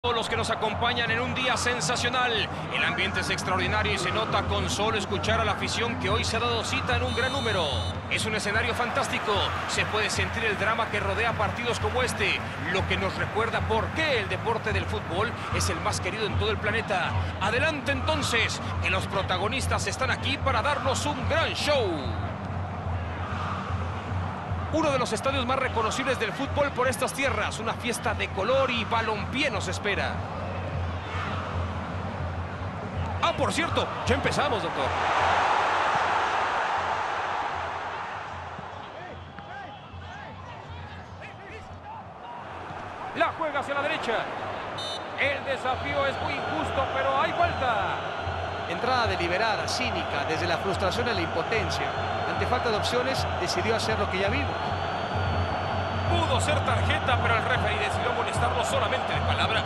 Todos los que nos acompañan en un día sensacional. El ambiente es extraordinario y se nota con solo escuchar a la afición que hoy se ha dado cita en un gran número. Es un escenario fantástico. Se puede sentir el drama que rodea partidos como este, lo que nos recuerda por qué el deporte del fútbol es el más querido en todo el planeta. Adelante entonces, que los protagonistas están aquí para darnos un gran show. Uno de los estadios más reconocibles del fútbol por estas tierras. Una fiesta de color y balompié nos espera. Ah, por cierto, ya empezamos, doctor. La juega hacia la derecha. El desafío es muy injusto, pero hay falta. Entrada deliberada, cínica, desde la frustración a la impotencia. Ante falta de opciones, decidió hacer lo que ya vimos. Pudo ser tarjeta, pero el referee decidió amonestarlo solamente de palabra.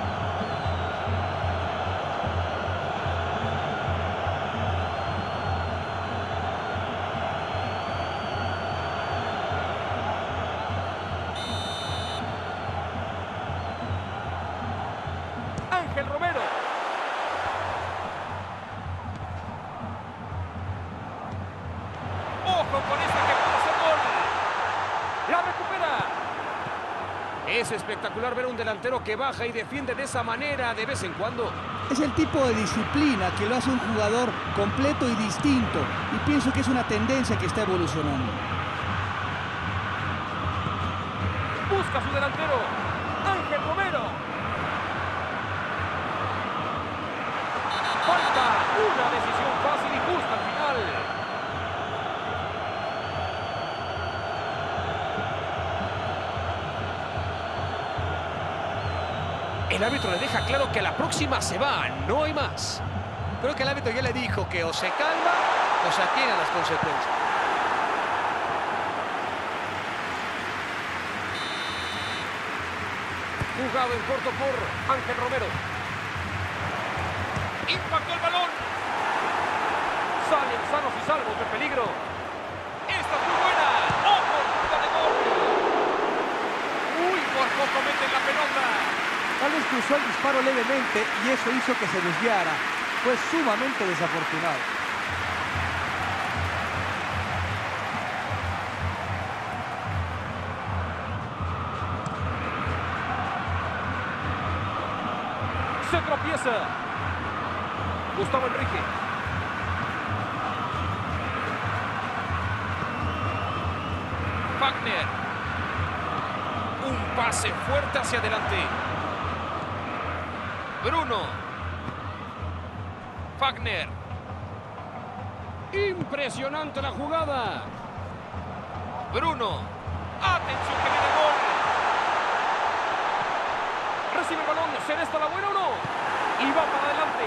Ángel Romero. Ojo con esta que puede ser gol. La recupera. Es espectacular ver un delantero que baja y defiende de esa manera de vez en cuando. Es el tipo de disciplina que lo hace un jugador completo y distinto. Y pienso que es una tendencia que está evolucionando. Busca a su delantero. Ángel Romero. Falta. Una decisión fácil y justa al final. El árbitro le deja claro que a la próxima se va, no hay más. Creo que el árbitro ya le dijo que o se calma o se atiene a las consecuencias. Jugado en corto por Ángel Romero. Impactó el balón. Salen sanos y salvos de peligro. Esta es muy buena. Oportunidad de gol. Uy, por poco meten la pelota. Tal vez cruzó el disparo levemente y eso hizo que se desviara. Fue sumamente desafortunado. Se tropieza. Gustavo Enrique. Wagner. Un pase fuerte hacia adelante. Bruno. Wagner. Impresionante la jugada. Bruno. Atención que viene gol. Recibe el balón. ¿Será esta la buena o no? Y va para adelante.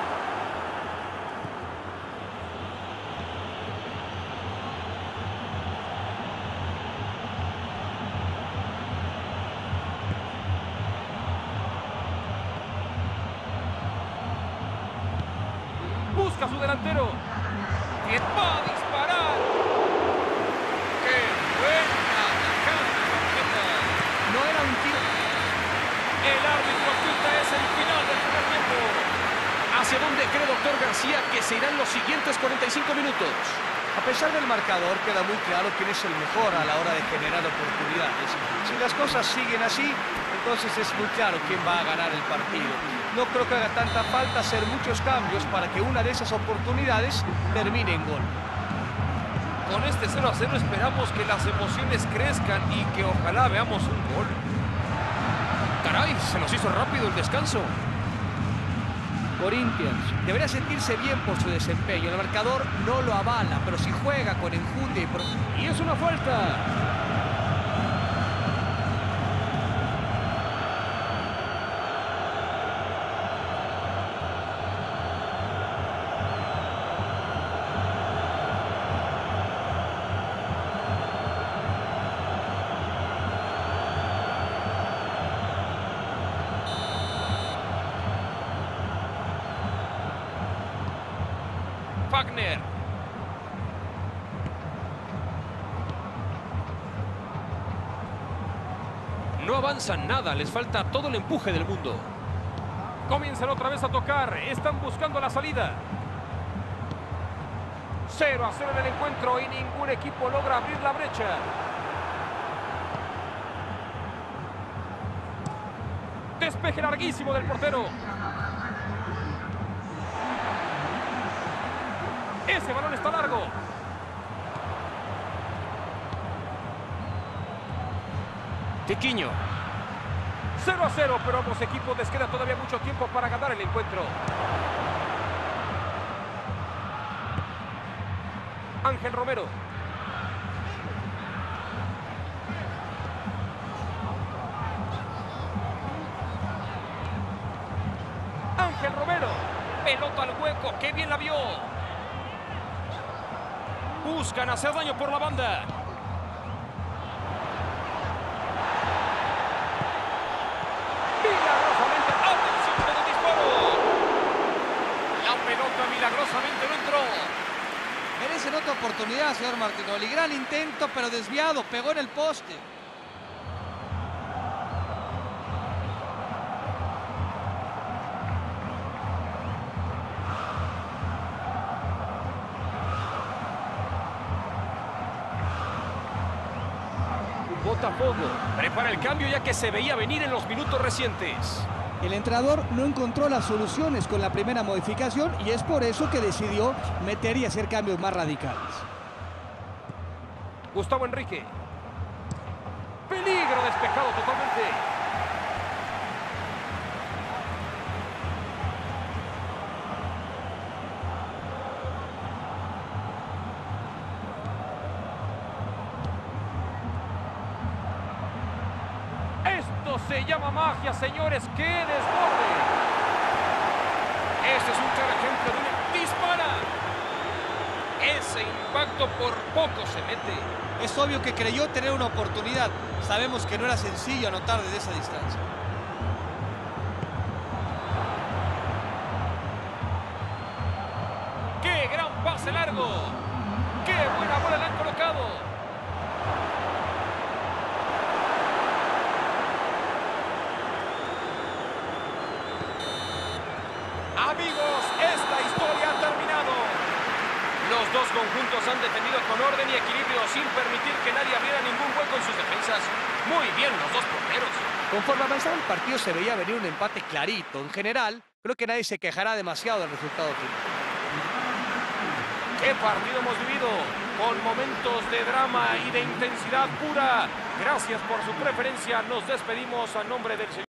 Busca a su delantero. Y va a disparar. ¡Qué buena tajada! No era un tiro. El árbitro quita es el final del primer tiempo. ¿Hacia dónde cree doctor García que se irán los siguientes 45 minutos? A pesar del marcador, queda muy claro quién es el mejor a la hora de generar oportunidades. Si las cosas siguen así, entonces es muy claro quién va a ganar el partido. No creo que haga tanta falta hacer muchos cambios para que una de esas oportunidades termine en gol. Con este 0-0 esperamos que las emociones crezcan y que ojalá veamos un gol. Caray, se nos hizo rápido el descanso. Corinthians debería sentirse bien por su desempeño. El marcador no lo avala, pero si juega con enjundia y es una falta. Wagner. No avanzan nada, les falta todo el empuje del mundo. Comienzan otra vez a tocar. Están buscando la salida. 0-0 en el encuentro y ningún equipo logra abrir la brecha. Despeje larguísimo del portero. Ese balón está largo. Tiquiño. 0-0, pero ambos equipos les queda todavía mucho tiempo para ganar el encuentro. Ángel Romero. Ángel Romero. Pelota al hueco. ¡Qué bien la vio! Buscan hacer daño por la banda. Milagrosamente. ¡Atención con el disparo! La pelota milagrosamente no entró. Merecen otra oportunidad, señor Martinoli. Gran intento, pero desviado. Pegó en el poste. Botafogo prepara el cambio ya que se veía venir en los minutos recientes. El entrenador no encontró las soluciones con la primera modificación y es por eso que decidió meter y hacer cambios más radicales. Gustavo Enrique. Peligro despejado totalmente. Esto se llama magia, señores. ¡Qué desborde! Este es un claro ejemplo de un dispara. Ese impacto por poco se mete. Es obvio que creyó tener una oportunidad. Sabemos que no era sencillo anotar desde esa distancia. ¡Qué gran pase largo! ¡Qué buena bola le han colocado! Amigos, esta historia ha terminado. Los dos conjuntos han defendido con orden y equilibrio sin permitir que nadie abriera ningún hueco en sus defensas. Muy bien los dos porteros. Conforme avanzaba el partido se veía venir un empate clarito. En general, creo que nadie se quejará demasiado del resultado final. ¡Qué partido hemos vivido! Con momentos de drama y de intensidad pura. Gracias por su preferencia. Nos despedimos a nombre del señor.